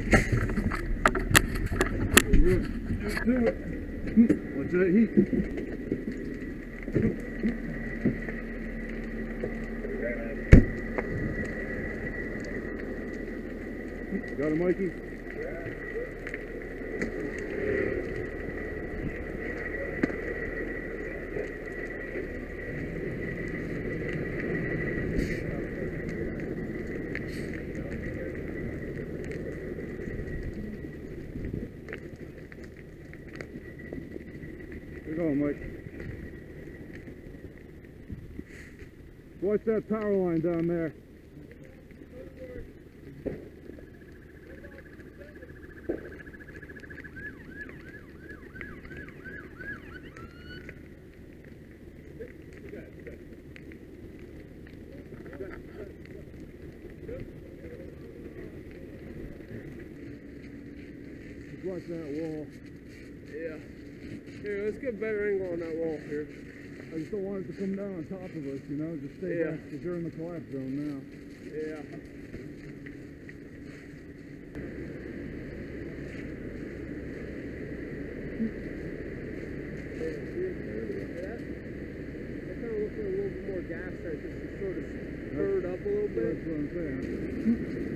Watch that heat. Got it, Mikey? Good going, Mike. Watch that power line down there. Just watch that wall. Yeah. Here, let's get a better angle on that wall here. I just don't want it to come down on top of us, you know, just stay back because you're in the collapse zone now. Yeah. That kind of looks like a little bit more gas there because it's sort of spurred up a little bit. That's what I'm saying.